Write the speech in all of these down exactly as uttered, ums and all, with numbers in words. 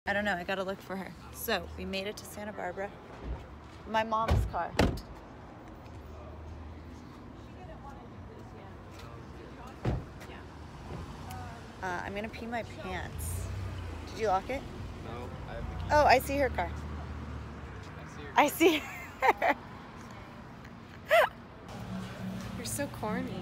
I don't know, I gotta look for her. So, we made it to Santa Barbara. My mom's car. Uh, I'm gonna pee my pants. Did you lock it? No, I have the key. Oh, I see her car. I see her. I see her. You're so corny.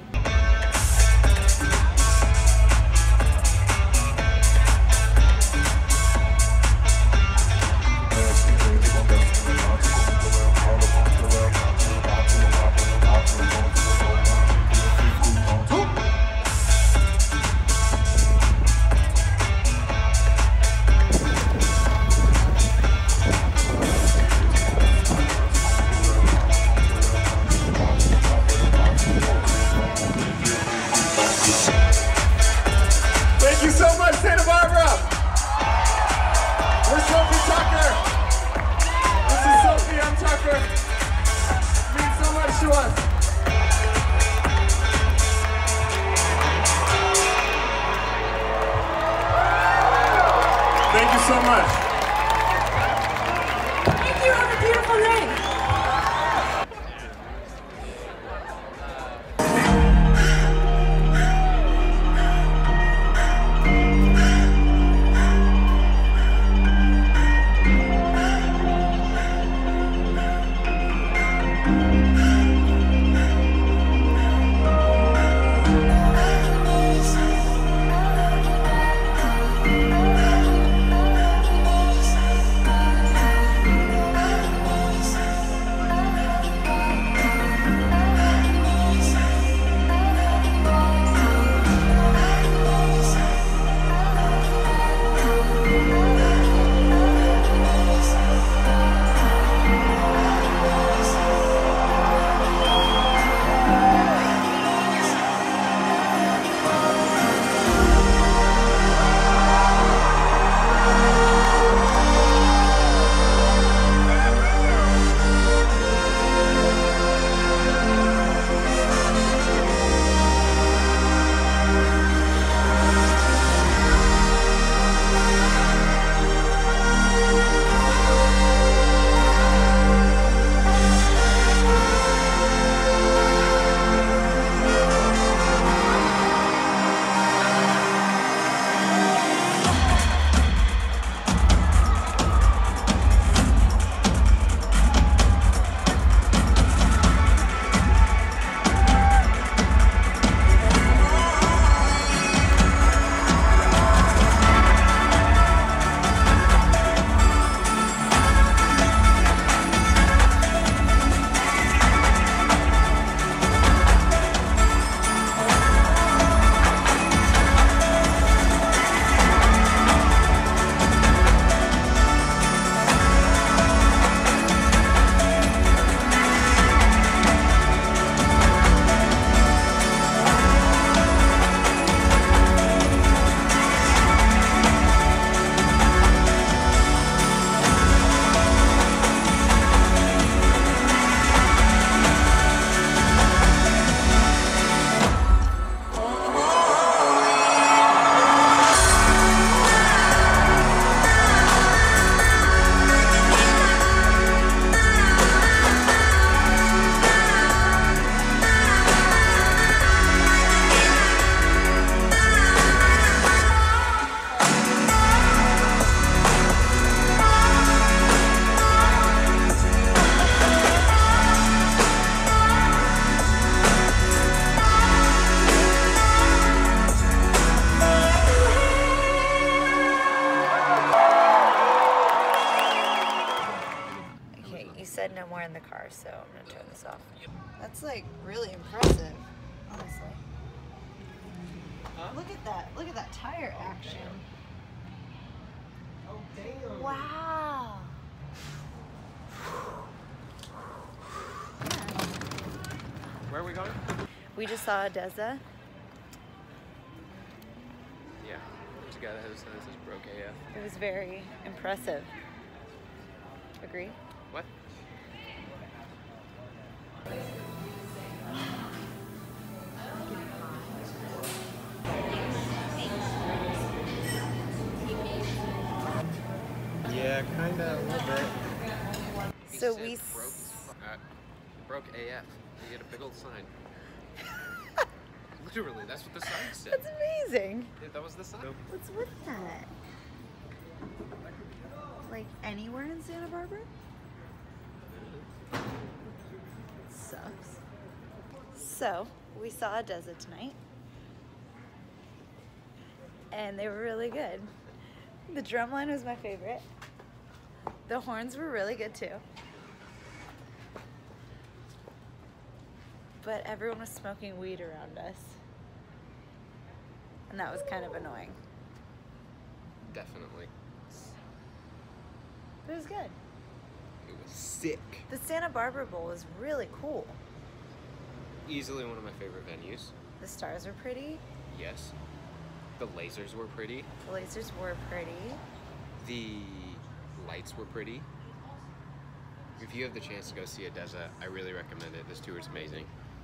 Thank you so much, Santa Barbara! We're Sophie Tucker. This is Sophie, I'm Tucker. It means so much to us. Thank you so much. Thank you, have a beautiful day. said no more in the car, so I'm gonna turn this off. That's like really impressive, honestly. Huh? Look at that. Look at that tire action. Oh, damn. Wow. Yeah. Where are we going? We just saw Deza. Yeah, there's a guy that has, that says broke A F. It was very impressive. Agree? What? Yeah, kinda, a little bit. He So said we broke, s- uh, broke A F. You get a big old sign. Literally, that's what the sign said. That's amazing. Yeah, that was the sign. What's with that? Like anywhere in Santa Barbara? Sucks. So, we saw Odessa tonight. And they were really good. The drumline was my favorite. The horns were really good too. But everyone was smoking weed around us. And that was kind of annoying. Definitely. But it was good. It was sick. The Santa Barbara Bowl was really cool. Easily one of my favorite venues. The stars were pretty. Yes. The lasers were pretty. The lasers were pretty. The lights were pretty. If you have the chance to go see Odessa, I really recommend it. This tour is amazing.